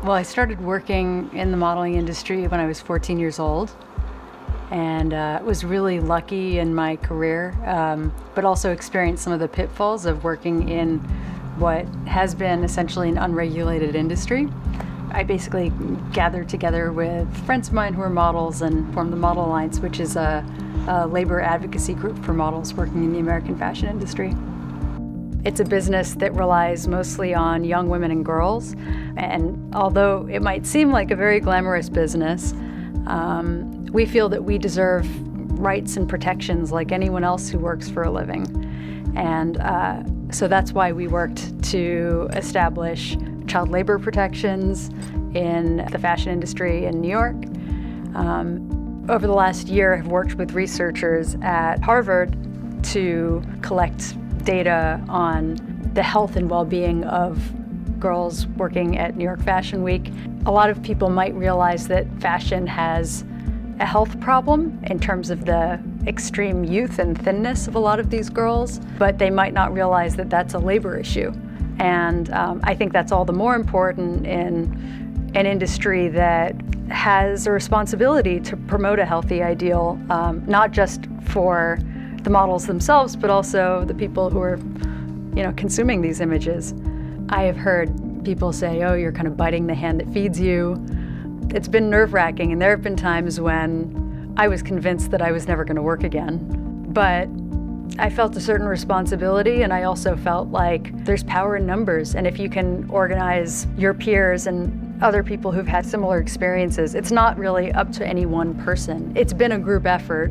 Well, I started working in the modeling industry when I was 14 years old, and was really lucky in my career, but also experienced some of the pitfalls of working in what has been essentially an unregulated industry. I basically gathered together with friends of mine who are models and formed the Model Alliance, which is a labor advocacy group for models working in the American fashion industry. It's a business that relies mostly on young women and girls, and although it might seem like a very glamorous business, we feel that we deserve rights and protections like anyone else who works for a living. And so that's why we worked to establish child labor protections in the fashion industry in New York. Over the last year, I've worked with researchers at Harvard to collect data on the health and well-being of girls working at New York Fashion Week. A lot of people might realize that fashion has a health problem in terms of the extreme youth and thinness of a lot of these girls, but they might not realize that that's a labor issue. And I think that's all the more important in an industry that has a responsibility to promote a healthy ideal, not just for the models themselves, but also the people who are, consuming these images. I have heard people say, oh, you're kind of biting the hand that feeds you. It's been nerve-wracking, and there have been times when I was convinced that I was never going to work again. But I felt a certain responsibility, and I also felt like there's power in numbers, and if you can organize your peers and other people who've had similar experiences, it's not really up to any one person. It's been a group effort.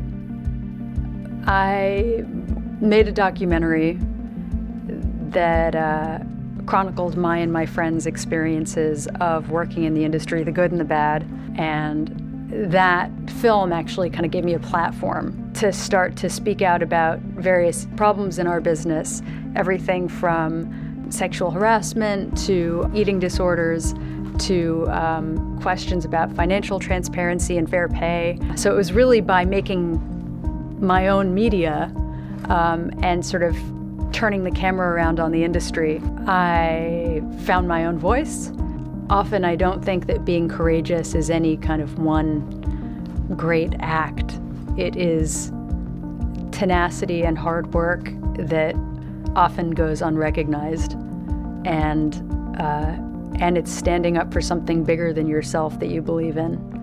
I made a documentary that chronicled my and my friends' experiences of working in the industry, the good and the bad, and that film actually kind of gave me a platform to start to speak out about various problems in our business, everything from sexual harassment to eating disorders to questions about financial transparency and fair pay. So it was really by making my own media and sort of turning the camera around on the industry, I found my own voice. Often I don't think that being courageous is any kind of one great act. It is tenacity and hard work that often goes unrecognized, and it's standing up for something bigger than yourself that you believe in.